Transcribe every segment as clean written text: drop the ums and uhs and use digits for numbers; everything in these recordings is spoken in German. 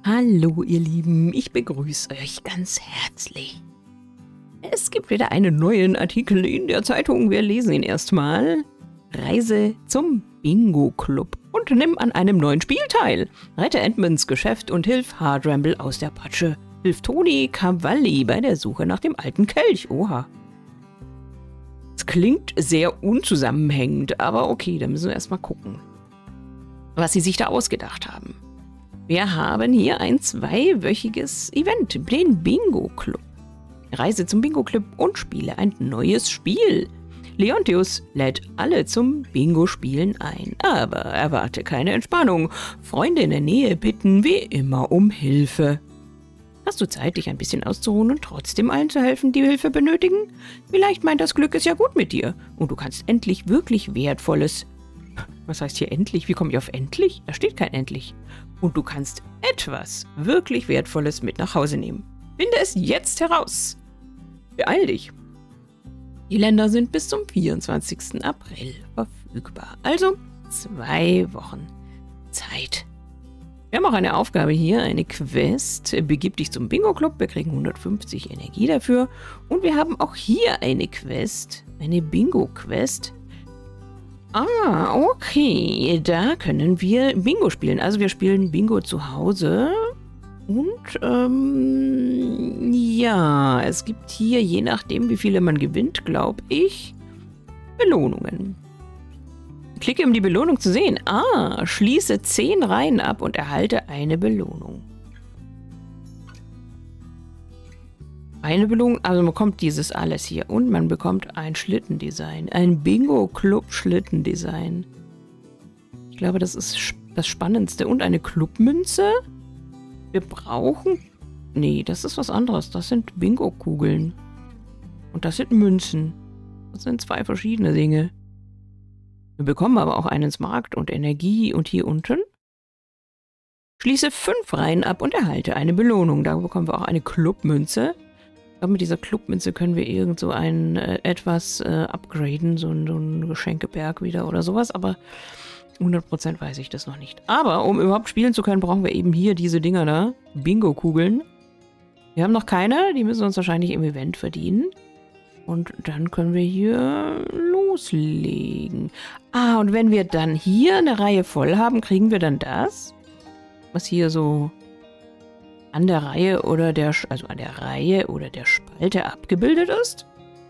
Hallo ihr Lieben, ich begrüße euch ganz herzlich. Es gibt wieder einen neuen Artikel in der Zeitung, wir lesen ihn erstmal. Reise zum Bingo-Club und nimm an einem neuen Spiel teil. Rette Edmunds Geschäft und hilf Hardramble aus der Patsche. Hilf Toni Cavalli bei der Suche nach dem alten Kelch. Oha. Es klingt sehr unzusammenhängend, aber okay, da müssen wir erstmal gucken, was sie sich da ausgedacht haben. Wir haben hier ein 2-wöchiges Event, den Bingo-Club. Reise zum Bingo-Club und spiele ein neues Spiel. Leontius lädt alle zum Bingo-Spielen ein, aber erwarte keine Entspannung. Freunde in der Nähe bitten wie immer um Hilfe. Hast du Zeit, dich ein bisschen auszuruhen und trotzdem allen zu helfen, die Hilfe benötigen? Vielleicht meint das Glück es ja gut mit dir und du kannst endlich wirklich Wertvolles. Was heißt hier endlich? Wie komme ich auf endlich? Da steht kein endlich. Und du kannst etwas wirklich Wertvolles mit nach Hause nehmen. Finde es jetzt heraus. Beeil dich. Die Länder sind bis zum 24. April verfügbar. Also 2 Wochen Zeit. Wir haben auch eine Aufgabe hier, eine Quest. Begib dich zum Bingo-Club. Wir kriegen 150 Energie dafür. Und wir haben auch hier eine Quest, eine Bingo-Quest. Ah, okay. Da können wir Bingo spielen. Also wir spielen Bingo zu Hause. Und, ja, es gibt hier, je nachdem, wie viele man gewinnt, glaube ich, Belohnungen. Klicke, um die Belohnung zu sehen. Ah, schließe 10 Reihen ab und erhalte eine Belohnung. Eine Belohnung, also man bekommt dieses alles hier. Und man bekommt ein Schlittendesign. Ein Bingo-Club-Schlittendesign. Ich glaube, das ist das Spannendste. Und eine Clubmünze. Wir brauchen... Nee, das ist was anderes. Das sind Bingo-Kugeln. Und das sind Münzen. Das sind 2 verschiedene Dinge. Wir bekommen aber auch einen Smaragd und Energie. Und hier unten schließe 5 Reihen ab und erhalte eine Belohnung. Da bekommen wir auch eine Clubmünze. Ich glaube, mit dieser Clubmünze können wir irgend so ein etwas upgraden. So ein Geschenkeberg wieder oder sowas. Aber 100% weiß ich das noch nicht. Aber um überhaupt spielen zu können, brauchen wir eben hier diese Dinger da. Bingo-Kugeln. Wir haben noch keine. Die müssen wir uns wahrscheinlich im Event verdienen. Und dann können wir hier loslegen. Ah, und wenn wir dann hier eine Reihe voll haben, kriegen wir dann das, was hier so an der Reihe oder der Spalte abgebildet ist.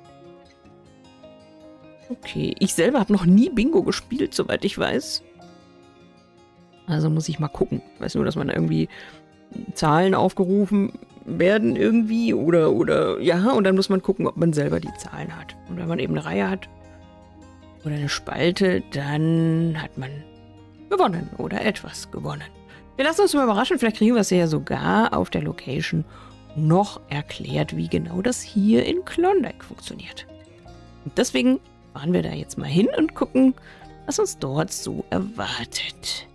Okay, ich selber habe noch nie Bingo gespielt, soweit ich weiß. Also muss ich mal gucken. Ich weiß nur, dass man irgendwie Zahlen aufgerufen werden irgendwie oder ja, und dann muss man gucken, ob man selber die Zahlen hat. Und wenn man eben eine Reihe hat oder eine Spalte, dann hat man gewonnen oder etwas gewonnen. Wir lassen uns mal überraschen, vielleicht kriegen wir es ja sogar auf der Location noch erklärt, wie genau das hier in Klondike funktioniert. Und deswegen fahren wir da jetzt mal hin und gucken, was uns dort so erwartet.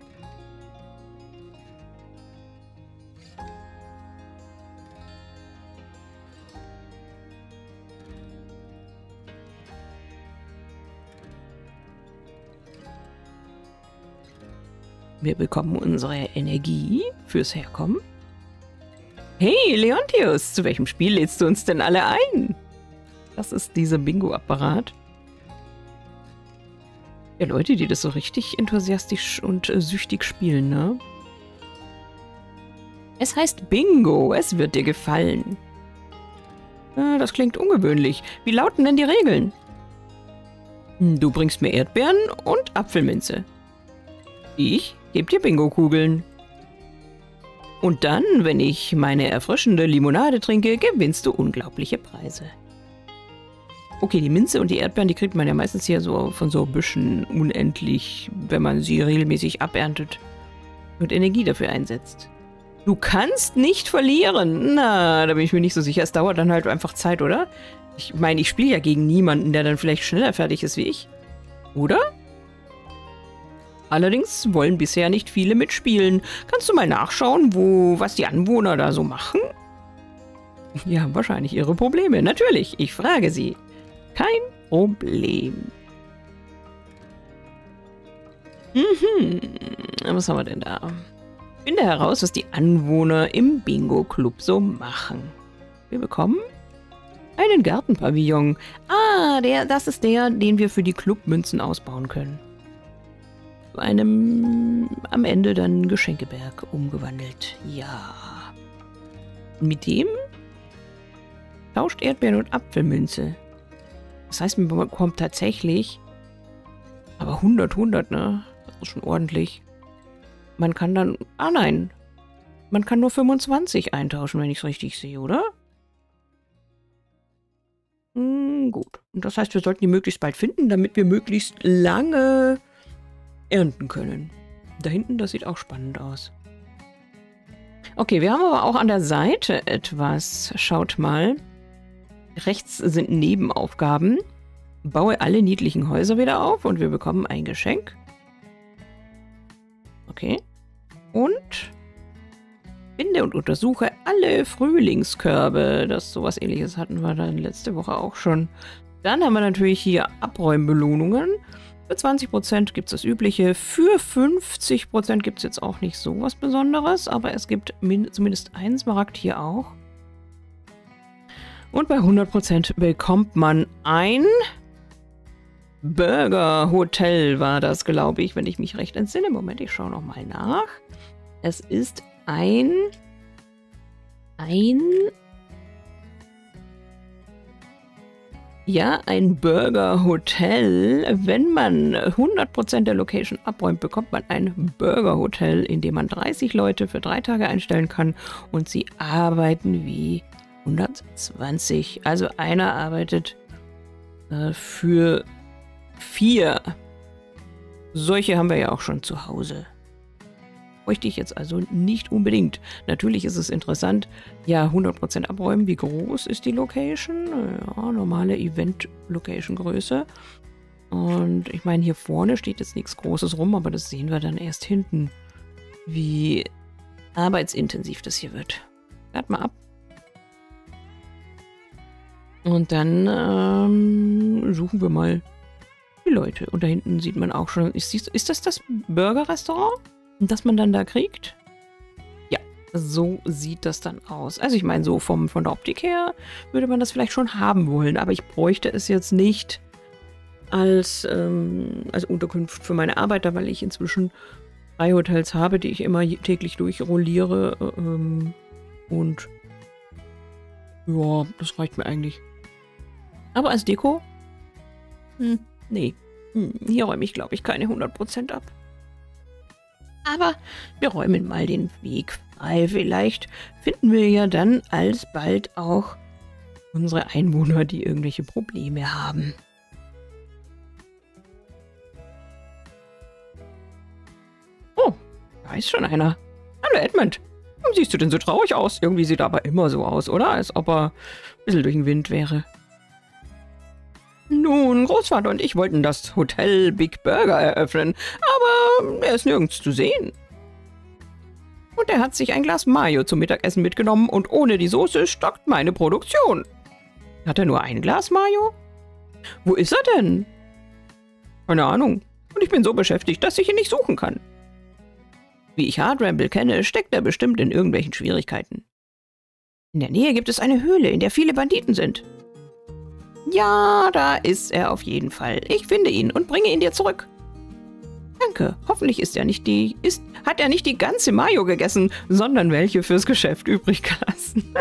Wir bekommen unsere Energie fürs Herkommen. Hey, Leontius, zu welchem Spiel lädst du uns denn alle ein? Das ist dieser Bingo-Apparat. Ja, Leute, die das so richtig enthusiastisch und süchtig spielen, ne? Es heißt Bingo, es wird dir gefallen. Das klingt ungewöhnlich. Wie lauten denn die Regeln? Du bringst mir Erdbeeren und Apfelminze. Ich gebe dir Bingo-Kugeln. Und dann, wenn ich meine erfrischende Limonade trinke, gewinnst du unglaubliche Preise. Okay, die Minze und die Erdbeeren, die kriegt man ja meistens hier so von so Büschen unendlich, wenn man sie regelmäßig aberntet und Energie dafür einsetzt. Du kannst nicht verlieren. Na, da bin ich mir nicht so sicher. Es dauert dann halt einfach Zeit, oder? Ich meine, ich spiele ja gegen niemanden, der dann vielleicht schneller fertig ist wie ich. Oder? Allerdings wollen bisher nicht viele mitspielen. Kannst du mal nachschauen, was die Anwohner da so machen? Die haben wahrscheinlich ihre Probleme. Natürlich, ich frage sie. Kein Problem. Was haben wir denn da? Finde heraus, was die Anwohner im Bingo-Club so machen. Wir bekommen einen Gartenpavillon. Ah, das ist der, den wir für die Clubmünzen ausbauen können. Zu einem am Ende dann Geschenkeberg umgewandelt. Ja. Und mit dem tauscht Erdbeeren und Apfelmünze. Das heißt, man bekommt tatsächlich aber 100, ne? Das ist schon ordentlich. Man kann dann... Ah nein. Man kann nur 25 eintauschen, wenn ich es richtig sehe, oder? Gut. Und das heißt, wir sollten die möglichst bald finden, damit wir möglichst lange ernten können. Da hinten, das sieht auch spannend aus. Okay, wir haben aber auch an der Seite etwas. Schaut mal. Rechts sind Nebenaufgaben. Baue alle niedlichen Häuser wieder auf und wir bekommen ein Geschenk. Okay. Und finde und untersuche alle Frühlingskörbe. Das sowas Ähnliches hatten wir dann letzte Woche auch schon. Dann haben wir natürlich hier Abräumbelohnungen. Für 20% gibt es das Übliche. Für 50% gibt es jetzt auch nicht so was Besonderes. Aber es gibt zumindest einen Smaragd hier auch. Und bei 100% bekommt man ein Burger Hotel, war das, glaube ich, wenn ich mich recht entsinne. Moment, ich schaue nochmal nach. Es ist ein Burger Hotel. Wenn man 100% der Location abräumt, bekommt man ein Burger Hotel, in dem man 30 Leute für 3 Tage einstellen kann und sie arbeiten wie 120. Also einer arbeitet für 4. Solche haben wir ja auch schon zu Hause. Bräuchte ich jetzt also nicht unbedingt. Natürlich ist es interessant, ja, 100% abräumen. Wie groß ist die Location? Ja, normale Event-Location-Größe. Und ich meine, hier vorne steht jetzt nichts Großes rum, aber das sehen wir dann erst hinten, wie arbeitsintensiv das hier wird. Wart mal ab. Und dann suchen wir mal die Leute. Und da hinten sieht man auch schon, ist das das Burger-Restaurant, das man dann da kriegt? Ja, so sieht das dann aus. Also ich meine, so von der Optik her würde man das vielleicht schon haben wollen, aber ich bräuchte es jetzt nicht als Unterkunft für meine Arbeiter, weil ich inzwischen 3 Hotels habe, die ich immer täglich durchrolliere. Und ja, das reicht mir eigentlich. Aber als Deko? Nee. Hier räume ich, glaube ich, keine 100% ab. Aber wir räumen mal den Weg frei. Vielleicht finden wir ja dann alsbald auch unsere Einwohner, die irgendwelche Probleme haben. Oh, da ist schon einer. Hallo Edmund. Warum siehst du denn so traurig aus? Irgendwie sieht er aber immer so aus, oder? Als ob er ein bisschen durch den Wind wäre. Nun, Großvater und ich wollten das Hotel Big Burger eröffnen, aber er ist nirgends zu sehen. Und er hat sich ein Glas Mayo zum Mittagessen mitgenommen und ohne die Soße stockt meine Produktion. Hat er nur ein Glas Mayo? Wo ist er denn? Keine Ahnung. Und ich bin so beschäftigt, dass ich ihn nicht suchen kann. Wie ich Hardramble kenne, steckt er bestimmt in irgendwelchen Schwierigkeiten. In der Nähe gibt es eine Höhle, in der viele Banditen sind. Ja, da ist er auf jeden Fall. Ich finde ihn und bringe ihn dir zurück. Danke. Hoffentlich hat er nicht die ganze Mayo gegessen, sondern welche fürs Geschäft übrig gelassen.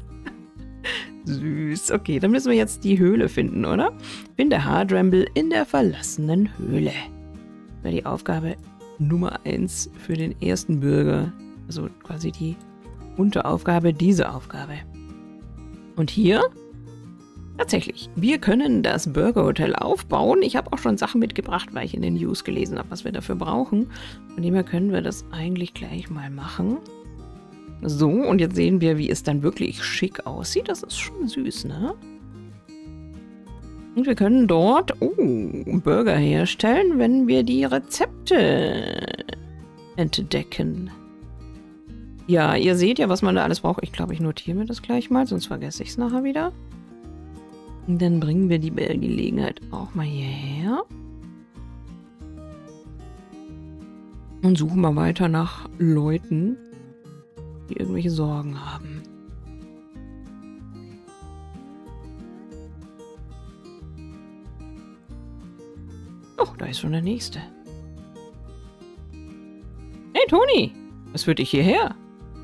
Süß. Okay, dann müssen wir jetzt die Höhle finden, oder? Finde Hardramble in der verlassenen Höhle. Das wäre die Aufgabe Nummer 1 für den ersten Bürger. Also quasi die Unteraufgabe dieser Aufgabe. Und hier? Tatsächlich, wir können das Burger Hotel aufbauen. Ich habe auch schon Sachen mitgebracht, weil ich in den News gelesen habe, was wir dafür brauchen. Von dem her können wir das eigentlich gleich mal machen. So, und jetzt sehen wir, wie es dann wirklich schick aussieht. Das ist schon süß, ne? Und wir können dort Burger herstellen, wenn wir die Rezepte entdecken. Ja, ihr seht ja, was man da alles braucht. Ich glaube, ich notiere mir das gleich mal, sonst vergesse ich es nachher wieder. Und dann bringen wir die Gelegenheit auch mal hierher. Und suchen mal weiter nach Leuten, die irgendwelche Sorgen haben. Oh, da ist schon der Nächste. Hey Toni, was führt dich hierher?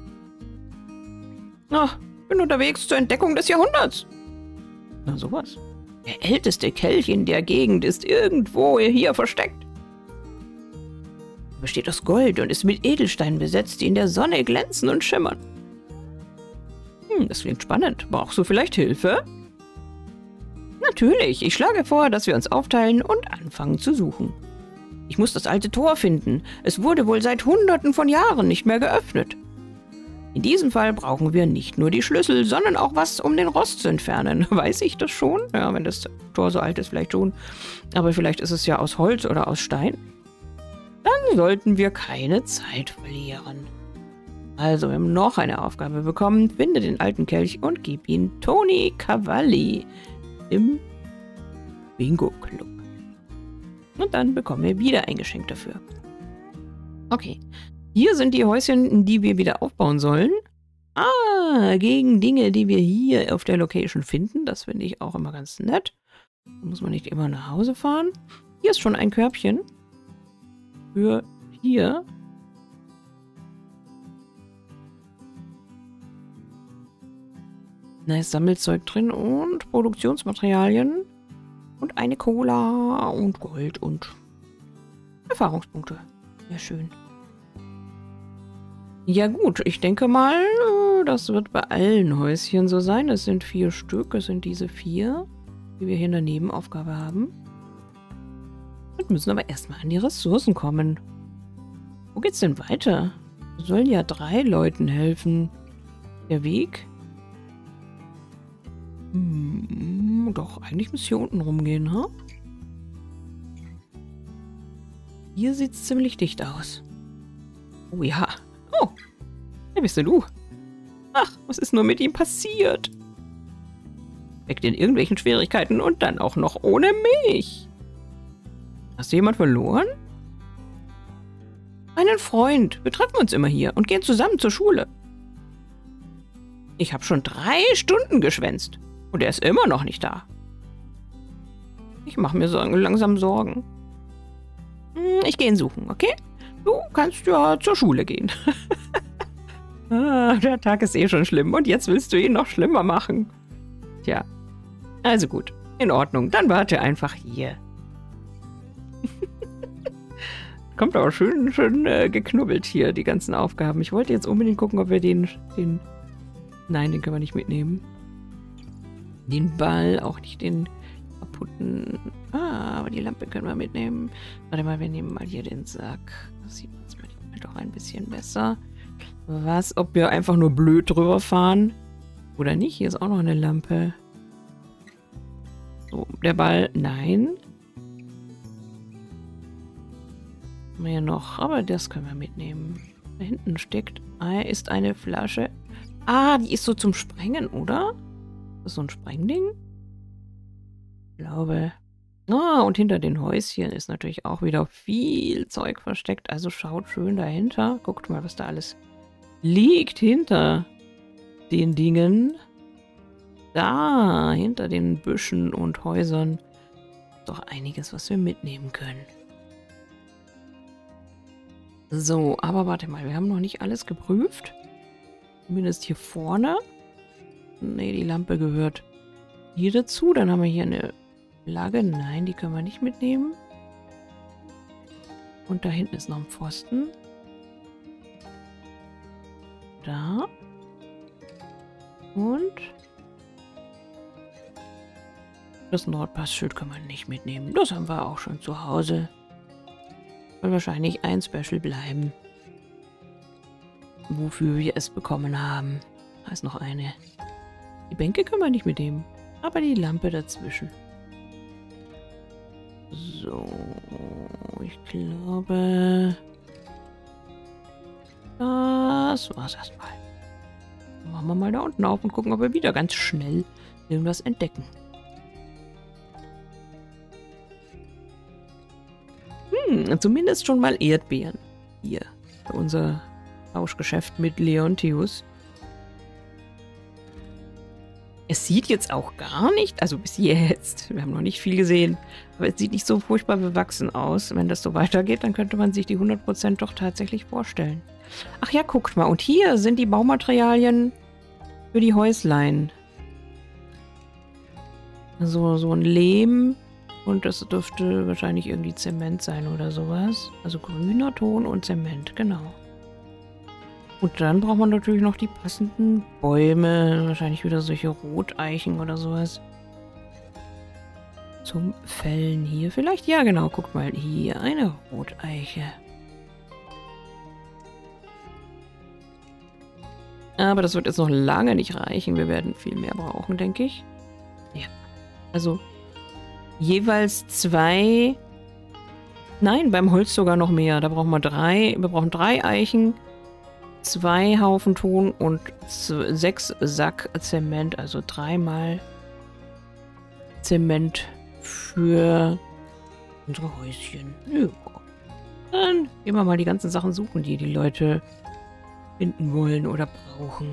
Ach, bin unterwegs zur Entdeckung des Jahrhunderts. Na sowas. Der älteste Kelch in der Gegend ist irgendwo hier versteckt. Er besteht aus Gold und ist mit Edelsteinen besetzt, die in der Sonne glänzen und schimmern. Das klingt spannend. Brauchst du vielleicht Hilfe? Natürlich. Ich schlage vor, dass wir uns aufteilen und anfangen zu suchen. Ich muss das alte Tor finden. Es wurde wohl seit Hunderten von Jahren nicht mehr geöffnet. In diesem Fall brauchen wir nicht nur die Schlüssel, sondern auch was, um den Rost zu entfernen. Weiß ich das schon? Ja, wenn das Tor so alt ist, vielleicht schon. Aber vielleicht ist es ja aus Holz oder aus Stein. Dann sollten wir keine Zeit verlieren. Also, wir haben noch eine Aufgabe bekommen. Finde den alten Kelch und gib ihn Toni Cavalli im Bingo-Club. Und dann bekommen wir wieder ein Geschenk dafür. Okay. Hier sind die Häuschen, die wir wieder aufbauen sollen. Ah, gegen Dinge, die wir hier auf der Location finden. Das finde ich auch immer ganz nett. Da muss man nicht immer nach Hause fahren. Hier ist schon ein Körbchen. Für hier. Da ist Sammelzeug drin und Produktionsmaterialien. Und eine Cola und Gold und Erfahrungspunkte. Sehr schön. Ja gut, ich denke mal, das wird bei allen Häuschen so sein. Es sind 4 Stück, es sind diese 4, die wir hier in der Nebenaufgabe haben. Und müssen aber erstmal an die Ressourcen kommen. Wo geht's denn weiter? Wir sollen ja 3 Leuten helfen. Der Weg? Doch, eigentlich muss hier unten rumgehen, ha? Hier sieht's ziemlich dicht aus. Oh ja. Oh, wer bist denn du? Ach, was ist nur mit ihm passiert? Steckt in irgendwelchen Schwierigkeiten und dann auch noch ohne mich. Hast du jemand verloren? Einen Freund. Wir treffen uns immer hier und gehen zusammen zur Schule. Ich habe schon 3 Stunden geschwänzt und er ist immer noch nicht da. Ich mache mir langsam Sorgen. Ich gehe ihn suchen, okay? Du kannst ja zur Schule gehen. Der Tag ist eh schon schlimm und jetzt willst du ihn noch schlimmer machen. Tja, also gut, in Ordnung, dann warte einfach hier. Kommt aber schön geknubbelt hier, die ganzen Aufgaben. Ich wollte jetzt unbedingt gucken, ob wir den... Nein, den können wir nicht mitnehmen. Den Ball, auch nicht den kaputten... aber die Lampe können wir mitnehmen. Warte mal, wir nehmen mal hier den Sack. Das sieht uns manchmal doch ein bisschen besser. Was, ob wir einfach nur blöd drüber fahren? Oder nicht? Hier ist auch noch eine Lampe. So, der Ball, nein. Haben wir hier noch, aber das können wir mitnehmen. Da hinten ist eine Flasche. Ah, die ist so zum Sprengen, oder? Ist das so ein Sprengding? Ich glaube. Ah, und hinter den Häuschen ist natürlich auch wieder viel Zeug versteckt. Also schaut schön dahinter. Guckt mal, was da alles liegt hinter den Dingen. Da, hinter den Büschen und Häusern. Doch einiges, was wir mitnehmen können. So, aber warte mal, wir haben noch nicht alles geprüft. Zumindest hier vorne. Ne, die Lampe gehört hier dazu. Dann haben wir hier eine Flagge. Nein, die können wir nicht mitnehmen. Und da hinten ist noch ein Pfosten. Da. Und das Nordpassschild können wir nicht mitnehmen. Das haben wir auch schon zu Hause. Soll wahrscheinlich ein Special bleiben. Wofür wir es bekommen haben. Da ist noch eine. Die Bänke können wir nicht mitnehmen. Aber die Lampe dazwischen. So. Ich glaube... Das war's erstmal. Machen wir mal da unten auf und gucken, ob wir wieder ganz schnell irgendwas entdecken. Zumindest schon mal Erdbeeren. Hier, für unser Tauschgeschäft mit Leontius. Es sieht jetzt auch gar nicht, also bis jetzt, wir haben noch nicht viel gesehen, aber es sieht nicht so furchtbar bewachsen aus. Wenn das so weitergeht, dann könnte man sich die 100% doch tatsächlich vorstellen. Ach ja, guckt mal, und hier sind die Baumaterialien für die Häuslein. Also so ein Lehm und das dürfte wahrscheinlich irgendwie Zement sein oder sowas. Also grüner Ton und Zement, genau. Und dann braucht man natürlich noch die passenden Bäume. Wahrscheinlich wieder solche Roteichen oder sowas. Zum Fällen hier vielleicht. Ja, genau. Guck mal. Hier eine Roteiche. Aber das wird jetzt noch lange nicht reichen. Wir werden viel mehr brauchen, denke ich. Ja. Also jeweils 2. Nein, beim Holz sogar noch mehr. Da brauchen wir 3. Wir brauchen 3 Eichen. 2 Haufen Ton und 6 Sack Zement, also 3 mal Zement für unsere Häuschen. Ja. Dann gehen wir mal die ganzen Sachen suchen, die die Leute finden wollen oder brauchen.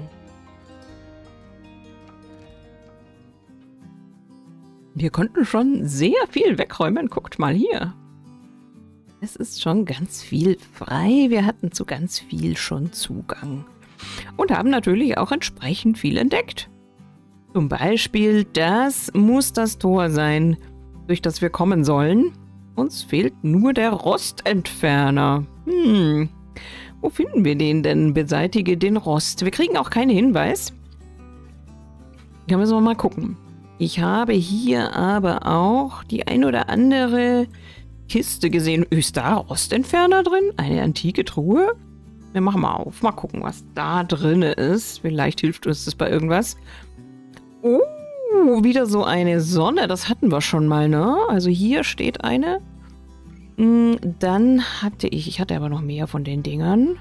Wir konnten schon sehr viel wegräumen. Guckt mal hier. Es ist schon ganz viel frei. Wir hatten zu ganz viel schon Zugang. Und haben natürlich auch entsprechend viel entdeckt. Zum Beispiel, das muss das Tor sein, durch das wir kommen sollen. Uns fehlt nur der Rostentferner. Wo finden wir den denn? Beseitige den Rost. Wir kriegen auch keinen Hinweis. Da müssen wir mal gucken. Ich habe hier aber auch die ein oder andere Kiste gesehen. Ist da Rostentferner drin? Eine antike Truhe? Wir machen mal auf. Mal gucken, was da drin ist. Vielleicht hilft uns das bei irgendwas. Oh, wieder so eine Sonne. Das hatten wir schon mal, ne? Also hier steht eine. Dann hatte ich hatte aber noch mehr von den Dingern.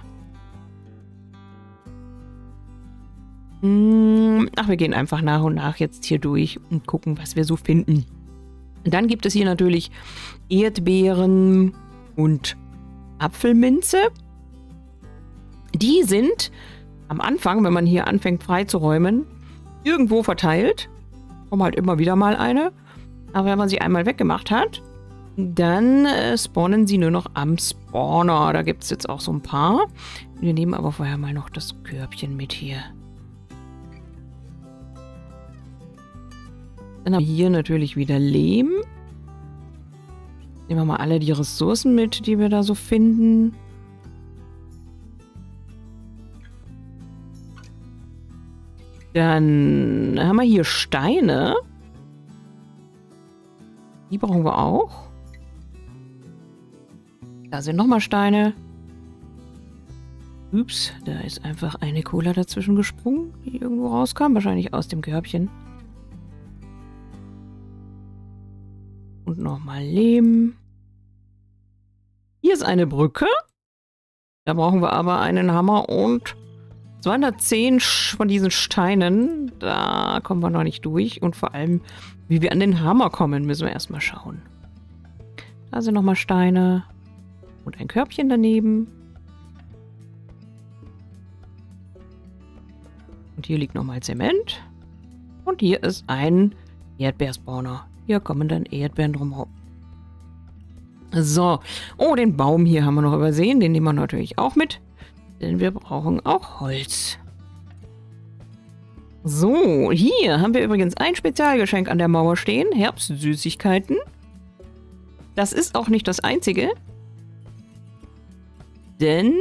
Ach, wir gehen einfach nach und nach jetzt hier durch und gucken, was wir so finden. Dann gibt es hier natürlich Erdbeeren und Apfelminze. Die sind am Anfang, wenn man hier anfängt freizuräumen, irgendwo verteilt. Kommt halt immer wieder mal eine. Aber wenn man sie einmal weggemacht hat, dann spawnen sie nur noch am Spawner. Da gibt es jetzt auch so ein paar. Wir nehmen aber vorher mal noch das Körbchen mit hier. Dann haben wir hier natürlich wieder Lehm. Nehmen wir mal alle die Ressourcen mit, die wir da so finden. Dann haben wir hier Steine. Die brauchen wir auch. Da sind nochmal Steine. Ups, da ist einfach eine Cola dazwischen gesprungen, die irgendwo rauskam. Wahrscheinlich aus dem Körbchen. Und nochmal Lehm. Hier ist eine Brücke. Da brauchen wir aber einen Hammer und 210 von diesen Steinen. Da kommen wir noch nicht durch. Und vor allem, wie wir an den Hammer kommen, müssen wir erstmal schauen. Da sind nochmal Steine. Und ein Körbchen daneben. Und hier liegt nochmal Zement. Und hier ist ein Erdbeerspawner. Hier kommen dann Erdbeeren drumherum. So. Oh, den Baum hier haben wir noch übersehen. Den nehmen wir natürlich auch mit. Denn wir brauchen auch Holz. So, hier haben wir übrigens ein Spezialgeschenk an der Mauer stehen. Herbstsüßigkeiten. Das ist auch nicht das einzige. Denn...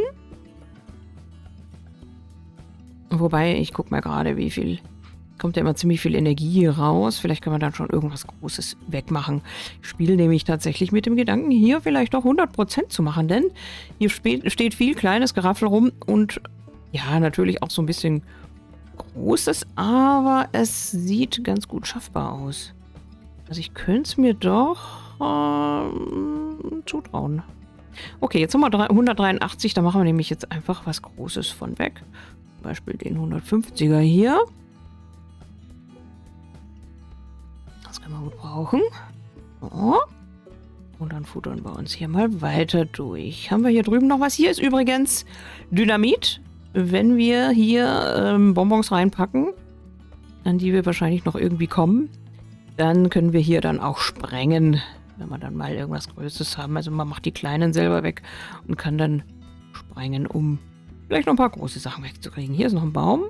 Wobei, ich gucke mal gerade, wie viel... Kommt ja immer ziemlich viel Energie hier raus. Vielleicht können wir dann schon irgendwas Großes wegmachen. Ich spiele nämlich tatsächlich mit dem Gedanken, hier vielleicht auch 100% zu machen. Denn hier steht viel kleines Geraffel rum und ja, natürlich auch so ein bisschen Großes. Aber es sieht ganz gut schaffbar aus. Also ich könnte es mir doch zutrauen. Okay, jetzt haben wir 183. Da machen wir nämlich jetzt einfach was Großes von weg. Zum Beispiel den 150er hier. Das können wir gut brauchen. So. Und dann futtern wir uns hier mal weiter durch. Haben wir hier drüben noch was? Hier ist übrigens Dynamit. Wenn wir hier Bonbons reinpacken, an die wir wahrscheinlich noch irgendwie kommen, dann können wir hier dann auch sprengen, wenn wir dann mal irgendwas Größeres haben. Also man macht die kleinen selber weg und kann dann sprengen, um vielleicht noch ein paar große Sachen wegzukriegen. Hier ist noch ein Baum.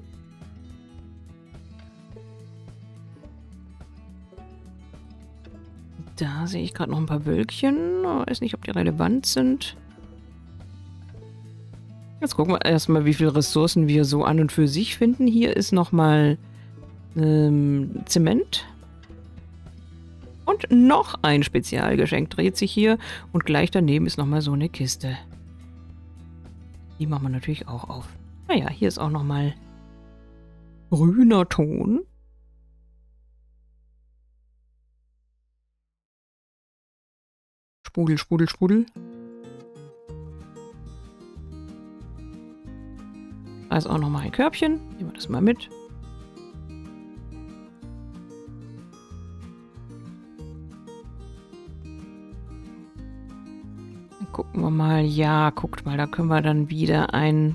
Da sehe ich gerade noch ein paar Wölkchen. Ich weiß nicht, ob die relevant sind. Jetzt gucken wir erstmal, wie viele Ressourcen wir so an und für sich finden. Hier ist nochmal Zement. Und noch ein Spezialgeschenk dreht sich hier. Und gleich daneben ist nochmal so eine Kiste. Die machen wir natürlich auch auf. Naja, hier ist auch nochmal grüner Ton. Sprudel, Sprudel, Sprudel. Da ist auch nochmal ein Körbchen. Nehmen wir das mal mit. Dann gucken wir mal. Ja, guckt mal, da können wir dann wieder ein...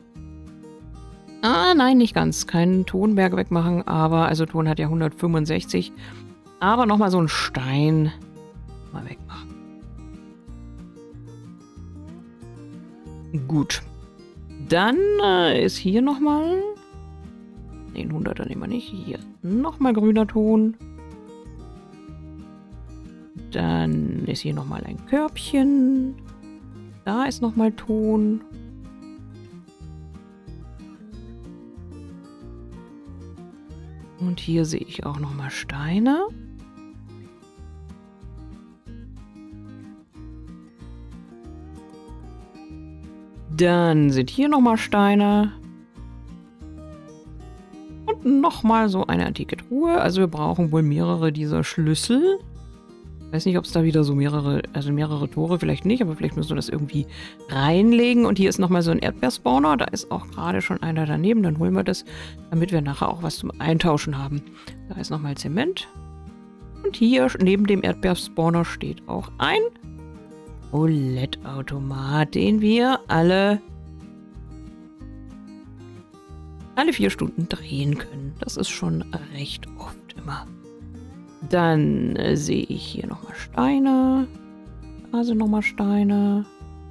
Ah, nein, nicht ganz. Keinen Tonberg wegmachen, aber... Also Ton hat ja 165. Aber nochmal so einen Stein mal wegmachen. Gut. Dann ist hier nochmal... Den 100er nehmen wir nicht. Hier nochmal grüner Ton. Dann ist hier nochmal ein Körbchen. Da ist nochmal Ton. Und hier sehe ich auch nochmal Steine. Dann sind hier nochmal Steine. Und nochmal so eine antike Truhe. Also wir brauchen wohl mehrere dieser Schlüssel. Ich weiß nicht, ob es da wieder so mehrere Tore, vielleicht nicht, aber vielleicht müssen wir das irgendwie reinlegen. Und hier ist nochmal so ein Erdbeerspawner. Da ist auch gerade schon einer daneben. Dann holen wir das, damit wir nachher auch was zum Eintauschen haben. Da ist nochmal Zement. Und hier neben dem Erdbeerspawner steht auch ein Roulette-Automat, den wir alle 4 Stunden drehen können. Das ist schon recht oft immer. Dann sehe ich hier nochmal Steine. Da sind nochmal Steine.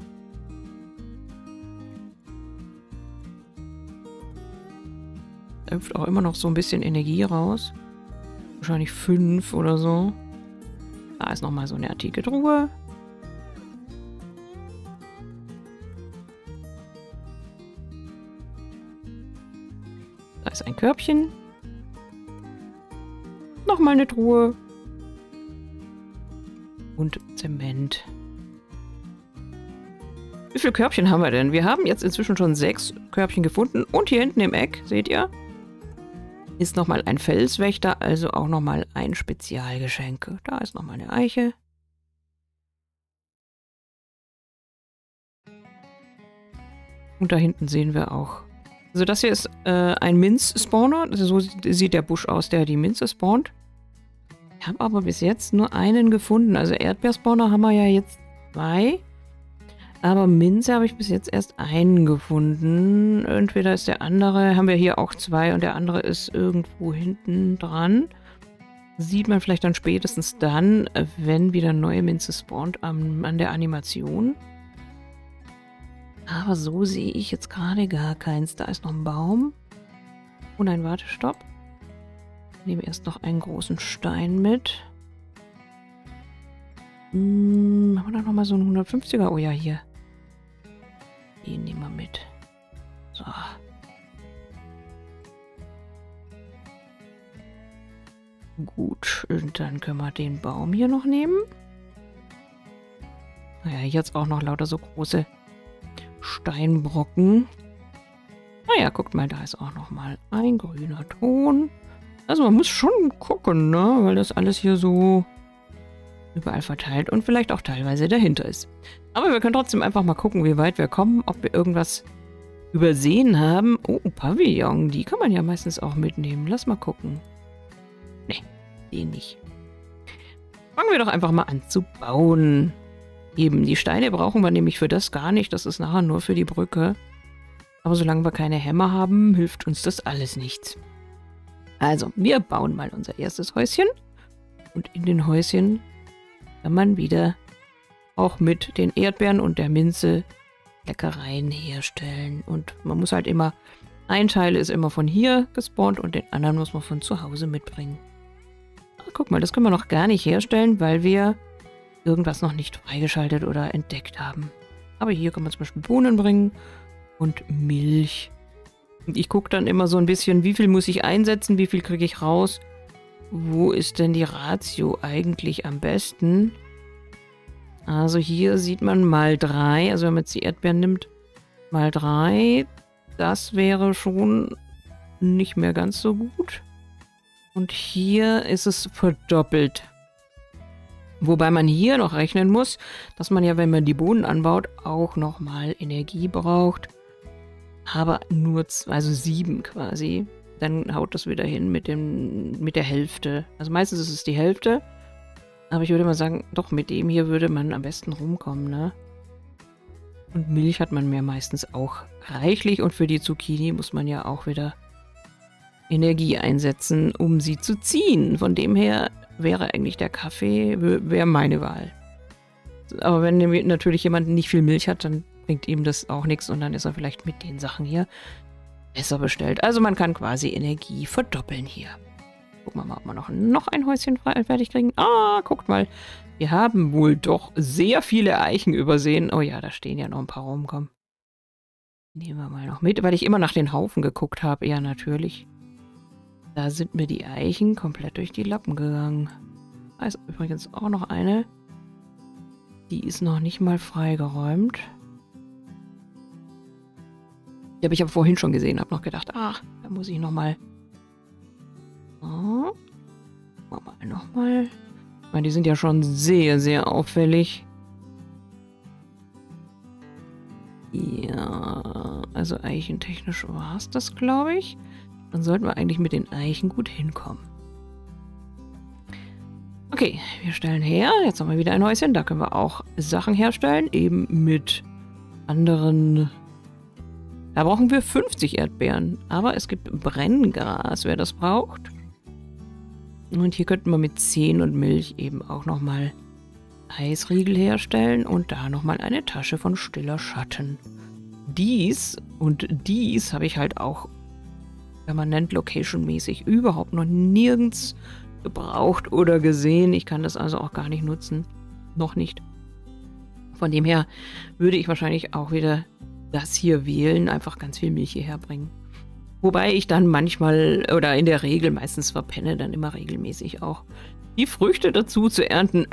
Da hüpft auch immer noch so ein bisschen Energie raus. Wahrscheinlich 5 oder so. Da ist nochmal so eine antike Truhe. Da ist ein Körbchen. Nochmal eine Truhe. Und Zement. Wie viele Körbchen haben wir denn? Wir haben jetzt inzwischen schon 6 Körbchen gefunden. Und hier hinten im Eck, seht ihr, ist nochmal ein Felswächter, also auch nochmal ein Spezialgeschenk. Da ist nochmal eine Eiche. Und da hinten sehen wir auch. Also das hier ist ein Minz-Spawner. Also so sieht der Busch aus, der die Minze spawnt. Ich habe aber bis jetzt nur einen gefunden. Also Erdbeerspawner haben wir ja jetzt 2. Aber Minze habe ich bis jetzt erst einen gefunden. Entweder ist der andere, haben wir hier auch 2 und der andere ist irgendwo hinten dran. Sieht man vielleicht dann spätestens dann, wenn wieder neue Minze spawnt an der Animation. Aber so sehe ich jetzt gerade gar keins. Da ist noch ein Baum und ein Wartestopp. Ich nehme erst noch einen großen Stein mit. Haben wir da nochmal so einen 150er? Oh ja, hier. Den nehmen wir mit. So. Gut, und dann können wir den Baum hier noch nehmen. Naja, jetzt auch noch lauter so große Steinbrocken. Naja, guckt mal, da ist auch noch mal ein grüner Ton. Also man muss schon gucken, ne? Weil das alles hier so überall verteilt und vielleicht auch teilweise dahinter ist. Aber wir können trotzdem einfach mal gucken, wie weit wir kommen, ob wir irgendwas übersehen haben. Oh, ein Pavillon, die kann man ja meistens auch mitnehmen. Lass mal gucken. Ne, den nicht. Fangen wir doch einfach mal an zu bauen. Eben, die Steine brauchen wir nämlich für das gar nicht. Das ist nachher nur für die Brücke. Aber solange wir keine Hämmer haben, hilft uns das alles nichts. Also, wir bauen mal unser erstes Häuschen. Und in den Häuschen kann man wieder auch mit den Erdbeeren und der Minze Leckereien herstellen. Und man muss halt immer, ein Teil ist immer von hier gespawnt und den anderen muss man von zu Hause mitbringen. Ach, guck mal, das können wir noch gar nicht herstellen, weil wir irgendwas noch nicht freigeschaltet oder entdeckt haben. Aber hier kann man zum Beispiel Bohnen bringen und Milch. Und ich gucke dann immer so ein bisschen, wie viel muss ich einsetzen, wie viel kriege ich raus. Wo ist denn die Ratio eigentlich am besten? Also hier sieht man mal 3, also wenn man jetzt die Erdbeeren nimmt, mal 3. Das wäre schon nicht mehr ganz so gut. Und hier ist es verdoppelt. Wobei man hier noch rechnen muss, dass man ja, wenn man die Bohnen anbaut, auch nochmal Energie braucht. Aber nur 7 quasi. Dann haut das wieder hin mit der Hälfte. Also meistens ist es die Hälfte. Aber ich würde mal sagen, doch mit dem hier würde man am besten rumkommen, ne? Und Milch hat man ja meistens auch reichlich. Und für die Zucchini muss man ja auch wieder Energie einsetzen, um sie zu ziehen. Von dem her wäre eigentlich der Kaffee, wäre meine Wahl. Aber wenn natürlich jemand nicht viel Milch hat, dann bringt ihm das auch nichts und dann ist er vielleicht mit den Sachen hier besser bestellt. Also man kann quasi Energie verdoppeln hier. Gucken wir mal, ob wir noch ein Häuschen fertig kriegen. Ah, guckt mal. Wir haben wohl doch sehr viele Eichen übersehen. Oh ja, da stehen ja noch ein paar rum. Komm. Nehmen wir mal noch mit, weil ich immer nach den Haufen geguckt habe. Ja, natürlich. Da sind mir die Eichen komplett durch die Lappen gegangen. Da ist übrigens auch noch eine. Die ist noch nicht mal freigeräumt. Die habe ich aber vorhin schon gesehen. Habe noch gedacht, ach, da muss ich nochmal. Oh. Nochmal. Ich meine, die sind ja schon sehr, sehr auffällig. Ja, also eichentechnisch war es das, glaube ich. Dann sollten wir eigentlich mit den Eichen gut hinkommen. Okay, wir stellen her. Jetzt haben wir wieder ein Häuschen. Da können wir auch Sachen herstellen. Eben mit anderen. Da brauchen wir 50 Erdbeeren. Aber es gibt Brenngras, wer das braucht. Und hier könnten wir mit 10 und Milch eben auch nochmal Eisriegel herstellen. Und da nochmal eine Tasche von stiller Schatten. Dies habe ich halt auch permanent location-mäßig überhaupt noch nirgends gebraucht oder gesehen. Ich kann das also auch gar nicht nutzen. Noch nicht. Von dem her würde ich wahrscheinlich auch wieder das hier wählen, einfach ganz viel Milch hierher bringen. Wobei ich dann manchmal oder in der Regel meistens verpenne, dann immer regelmäßig auch die Früchte dazu zu ernten.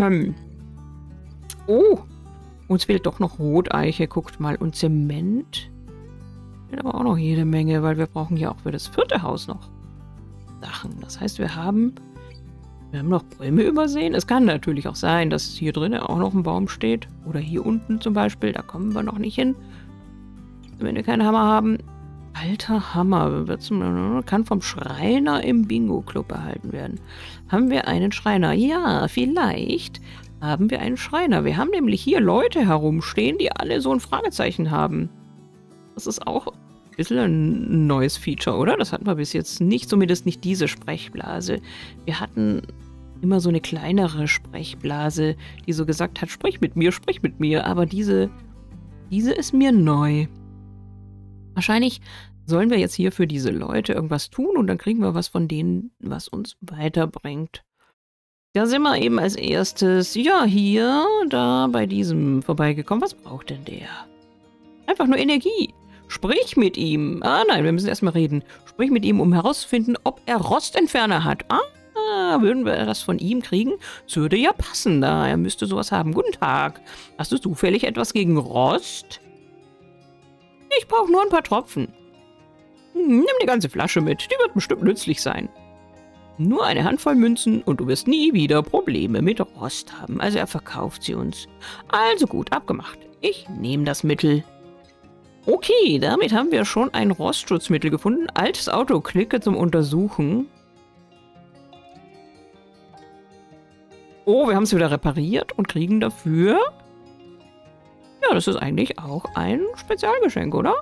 Oh, uns fehlt doch noch Roteiche, guckt mal. Und Zement. Aber auch noch jede Menge, weil wir brauchen ja auch für das 4. Haus noch Sachen. Das heißt, wir haben noch Bäume übersehen. Es kann natürlich auch sein, dass hier drinnen auch noch ein Baum steht. Oder hier unten zum Beispiel. Da kommen wir noch nicht hin. Wenn wir keinen Hammer haben. Alter Hammer. Kann vom Schreiner im Bingo-Club erhalten werden. Haben wir einen Schreiner? Ja, vielleicht haben wir einen Schreiner. Wir haben nämlich hier Leute herumstehen, die alle so ein Fragezeichen haben. Das ist auch ein bisschen ein neues Feature, oder? Das hatten wir bis jetzt nicht, zumindest nicht diese Sprechblase. Wir hatten immer so eine kleinere Sprechblase, die so gesagt hat, sprich mit mir. Aber diese ist mir neu. Wahrscheinlich sollen wir jetzt hier für diese Leute irgendwas tun und dann kriegen wir was von denen, was uns weiterbringt. Da sind wir eben als erstes, ja, hier, da bei diesem vorbeigekommen. Was braucht denn der? Einfach nur Energie. Sprich mit ihm. Ah, nein, wir müssen erstmal reden. Sprich mit ihm, um herauszufinden, ob er Rostentferner hat. Ah, würden wir das von ihm kriegen? Das würde ja passen, da er müsste sowas haben. Guten Tag. Hast du zufällig etwas gegen Rost? Ich brauche nur ein paar Tropfen. Nimm die ganze Flasche mit. Die wird bestimmt nützlich sein. Nur eine Handvoll Münzen und du wirst nie wieder Probleme mit Rost haben. Also er verkauft sie uns. Also gut, abgemacht. Ich nehme das Mittel. Okay, damit haben wir schon ein Rostschutzmittel gefunden. Altes Auto, klicke zum Untersuchen. Oh, wir haben es wieder repariert und kriegen dafür... Ja, das ist eigentlich auch ein Spezialgeschenk, oder?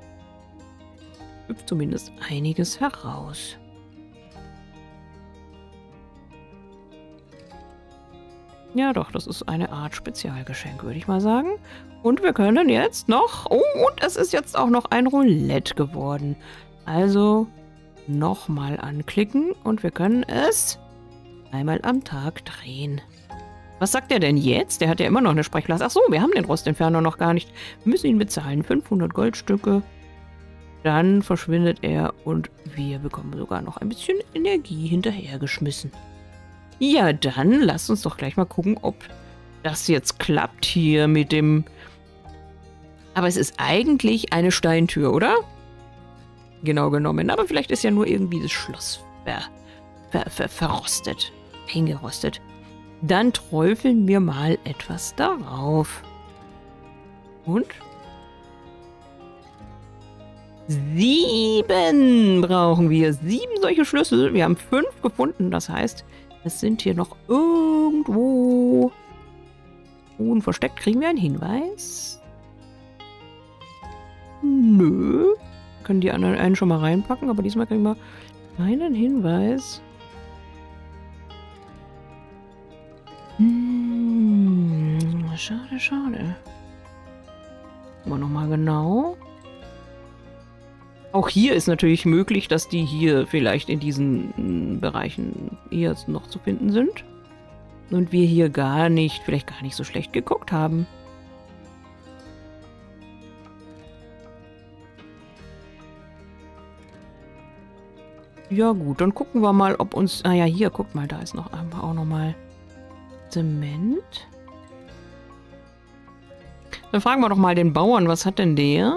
Hüpft zumindest einiges heraus. Ja doch, das ist eine Art Spezialgeschenk, würde ich mal sagen. Und wir können jetzt noch... Oh, und es ist jetzt auch noch ein Roulette geworden. Also nochmal anklicken und wir können es einmal am Tag drehen. Was sagt er denn jetzt? Der hat ja immer noch eine Sprechblase. Ach so, wir haben den Rostentferner noch gar nicht. Wir müssen ihn bezahlen. 500 Goldstücke. Dann verschwindet er und wir bekommen sogar noch ein bisschen Energie hinterhergeschmissen. Ja, dann lasst uns doch gleich mal gucken, ob das jetzt klappt hier mit dem... Aber es ist eigentlich eine Steintür, oder? Genau genommen. Aber vielleicht ist ja nur irgendwie das Schloss verrostet. Eingerostet. Dann träufeln wir mal etwas darauf. Und? 7 brauchen wir. 7 solche Schlüssel. Wir haben 5 gefunden. Das heißt... Es sind hier noch irgendwo versteckt. Kriegen wir einen Hinweis? Nö. Können die anderen einen schon mal reinpacken, aber diesmal kriegen wir keinen Hinweis. Schade, schade. Gucken wir nochmal genau. Auch hier ist natürlich möglich, dass die hier vielleicht in diesen Bereichen hier noch zu finden sind. Und wir hier vielleicht gar nicht so schlecht geguckt haben. Ja gut, dann gucken wir mal, ob uns... Ah ja, hier, guckt mal, da ist noch auch noch mal Zement. Dann fragen wir doch mal den Bauern, was hat denn der?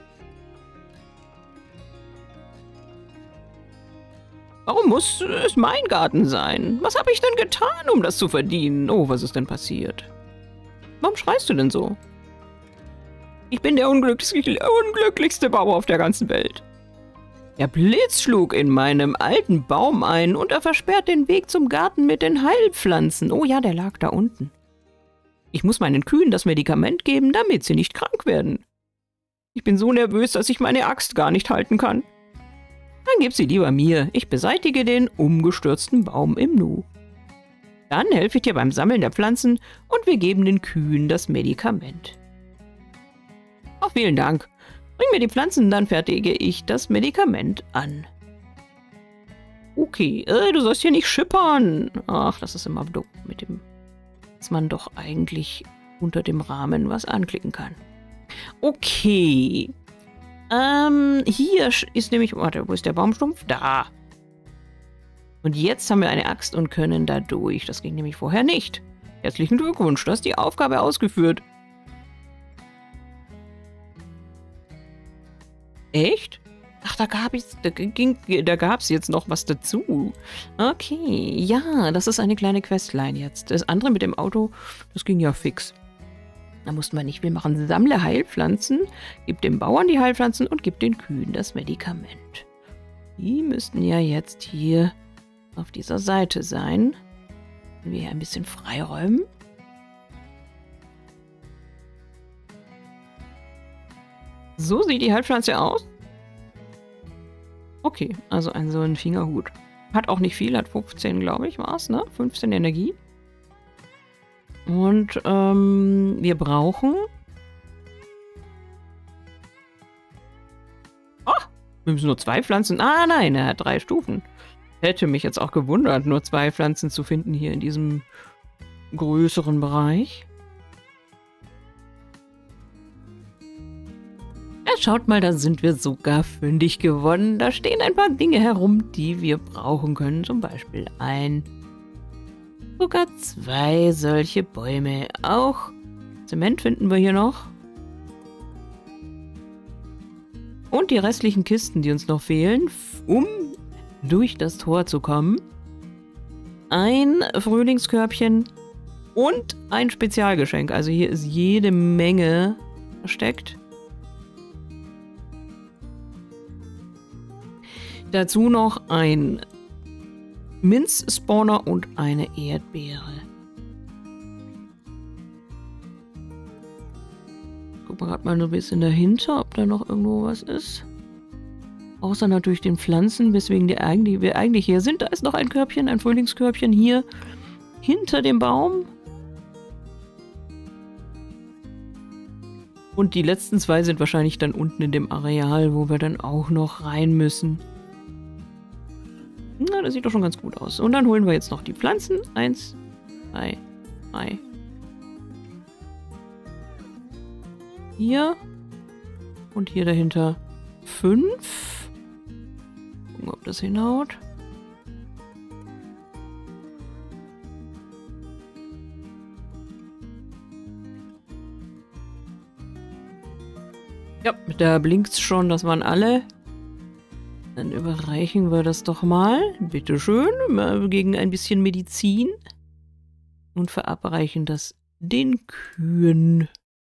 Warum muss es mein Garten sein? Was habe ich denn getan, um das zu verdienen? Oh, was ist denn passiert? Warum schreist du denn so? Ich bin der unglücklichste Bauer auf der ganzen Welt. Der Blitz schlug in meinem alten Baum ein und er versperrt den Weg zum Garten mit den Heilpflanzen. Oh ja, der lag da unten. Ich muss meinen Kühen das Medikament geben, damit sie nicht krank werden. Ich bin so nervös, dass ich meine Axt gar nicht halten kann. Dann gib sie lieber mir. Ich beseitige den umgestürzten Baum im Nu. Dann helfe ich dir beim Sammeln der Pflanzen und wir geben den Kühen das Medikament. Oh, vielen Dank. Bring mir die Pflanzen, dann fertige ich das Medikament an. Okay, du sollst hier nicht schippern. Ach, das ist immer doof mit dem, dass man doch eigentlich unter dem Rahmen was anklicken kann. Okay. Hier ist nämlich... Warte, wo ist der Baumstumpf? Da. Und jetzt haben wir eine Axt und können da durch. Das ging nämlich vorher nicht. Herzlichen Glückwunsch, du hast die Aufgabe ausgeführt. Echt? Ach, da gab's jetzt noch was dazu. Okay, ja, das ist eine kleine Questline jetzt. Das andere mit dem Auto, das ging ja fix. Da mussten wir nicht viel machen. Sammle Heilpflanzen, gib dem Bauern die Heilpflanzen und gib den Kühen das Medikament. Die müssten ja jetzt hier auf dieser Seite sein. Können wir hier ein bisschen freiräumen. So sieht die Heilpflanze aus. Okay, also so ein Fingerhut. Hat auch nicht viel, hat 15, glaube ich, war es, ne? 15 Energie. Und wir brauchen... Oh, wir müssen nur 2 Pflanzen... Ah, nein, er hat 3 Stufen. Hätte mich jetzt auch gewundert, nur 2 Pflanzen zu finden hier in diesem größeren Bereich. Ja, schaut mal, da sind wir sogar fündig geworden. Da stehen ein paar Dinge herum, die wir brauchen können. Zum Beispiel sogar 2 solche Bäume. Auch Zement finden wir hier noch. Und die restlichen Kisten, die uns noch fehlen, um durch das Tor zu kommen. Ein Frühlingskörbchen und ein Spezialgeschenk. Also hier ist jede Menge versteckt. Dazu noch ein Minzspawner und eine Erdbeere. gucke gerade mal so ein bisschen dahinter, ob da noch irgendwo was ist. Außer natürlich den Pflanzen, weswegen wir eigentlich hier sind. Da ist noch ein Körbchen, ein Frühlingskörbchen hier hinter dem Baum. Und die letzten zwei sind wahrscheinlich dann unten in dem Areal, wo wir dann auch noch rein müssen. Na, das sieht doch schon ganz gut aus. Und dann holen wir jetzt noch die Pflanzen. 1, 2, 3. Hier. Und hier dahinter 5. Gucken, ob das hinhaut. Ja, da blinkt's schon, das waren alle. Dann überreichen wir das doch mal. Bitteschön, gegen ein bisschen Medizin. Und verabreichen das den Kühen.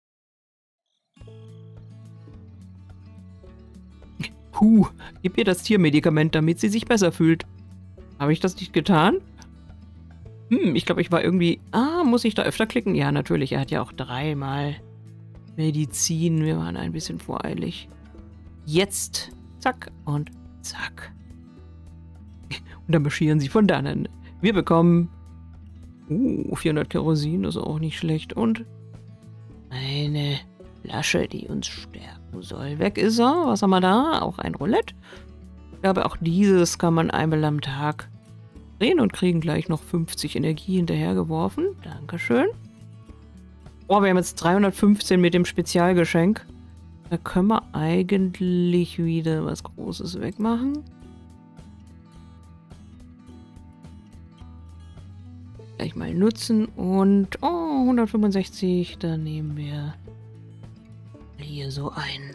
Gib ihr das Tiermedikament, damit sie sich besser fühlt. Habe ich das nicht getan? Ich glaube, ich war irgendwie... muss ich da öfter klicken? Ja, natürlich, er hat ja auch 3-mal Medizin. Wir waren ein bisschen voreilig. Jetzt. Zack und zack. Und dann marschieren sie von dannen. Wir bekommen 400 Kerosin, das ist auch nicht schlecht. Und eine Flasche, die uns stärken soll. Weg ist er. Was haben wir da? Auch ein Roulette. Ich glaube, auch dieses kann man einmal am Tag drehen und kriegen gleich noch 50 Energie hinterhergeworfen. Dankeschön. Oh, wir haben jetzt 315 mit dem Spezialgeschenk. Da können wir eigentlich wieder was Großes wegmachen. Gleich mal nutzen und 165, dann nehmen wir hier so ein.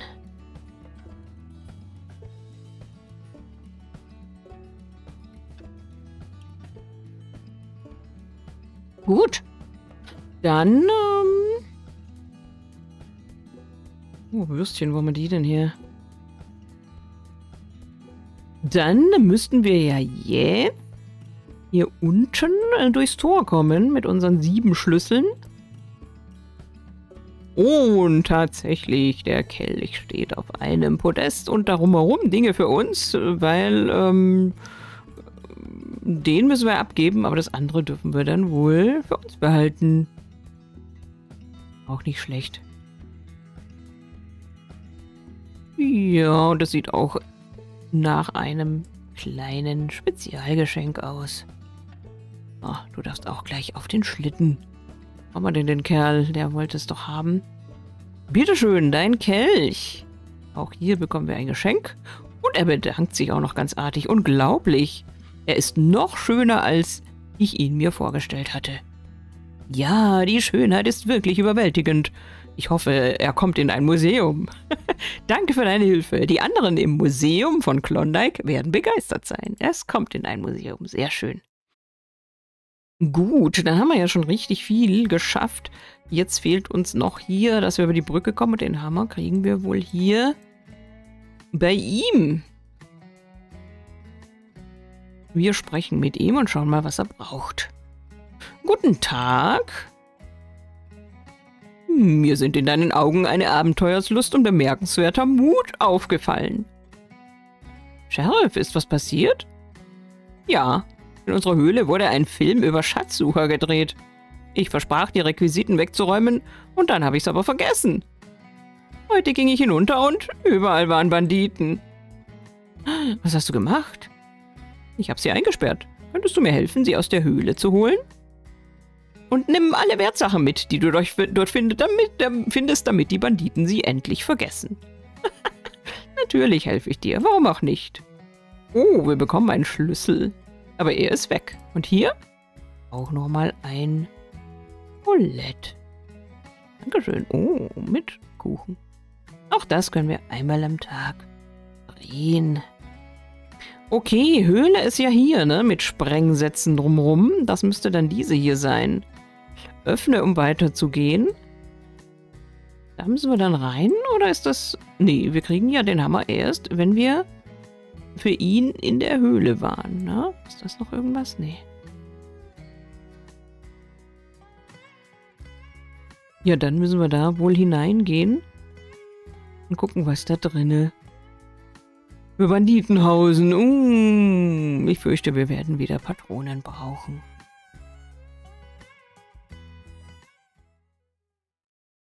Gut. Dann, Würstchen, wo haben wir die denn hier? Dann müssten wir ja jetzt hier unten durchs Tor kommen mit unseren 7 Schlüsseln. Und tatsächlich, der Kelch steht auf einem Podest und darum herum Dinge für uns, weil den müssen wir abgeben, aber das andere dürfen wir dann wohl für uns behalten. Auch nicht schlecht. Ja, und das sieht auch nach einem kleinen Spezialgeschenk aus. Oh, du darfst auch gleich auf den Schlitten. Haben wir denn den Kerl? Der wollte es doch haben. Bitteschön, dein Kelch. Auch hier bekommen wir ein Geschenk. Und er bedankt sich auch noch ganz artig. Unglaublich. Er ist noch schöner, als ich ihn mir vorgestellt hatte. Ja, die Schönheit ist wirklich überwältigend. Ich hoffe, er kommt in ein Museum. Danke für deine Hilfe. Die anderen im Museum von Klondike werden begeistert sein. Es kommt in ein Museum. Sehr schön. Gut, dann haben wir ja schon richtig viel geschafft. Jetzt fehlt uns noch hier, dass wir über die Brücke kommen. Und den Hammer kriegen wir wohl hier bei ihm. Wir sprechen mit ihm und schauen mal, was er braucht. Guten Tag. Mir sind in deinen Augen eine Abenteuerslust und bemerkenswerter Mut aufgefallen. Sheriff, ist was passiert? Ja, in unserer Höhle wurde ein Film über Schatzsucher gedreht. Ich versprach, die Requisiten wegzuräumen und dann habe ich es aber vergessen. Heute ging ich hinunter und überall waren Banditen. Was hast du gemacht? Ich habe sie eingesperrt. Könntest du mir helfen, sie aus der Höhle zu holen? Und nimm alle Wertsachen mit, die du dort findest, damit die Banditen sie endlich vergessen. Natürlich helfe ich dir, warum auch nicht? Oh, wir bekommen einen Schlüssel. Aber er ist weg. Und hier auch nochmal ein Roulette. Dankeschön. Oh, mit Kuchen. Auch das können wir einmal am Tag drehen. Okay, Höhle ist ja hier, ne? Mit Sprengsätzen drumrum. Das müsste dann diese hier sein. Öffne, um weiterzugehen. Da müssen wir dann rein, oder ist das... Nee, wir kriegen ja den Hammer erst, wenn wir für ihn in der Höhle waren, ne? Ist das noch irgendwas? Nee. Ja, dann müssen wir da wohl hineingehen. und gucken, was da drinne. Für Banditenhausen. Ich fürchte, wir werden wieder Patronen brauchen.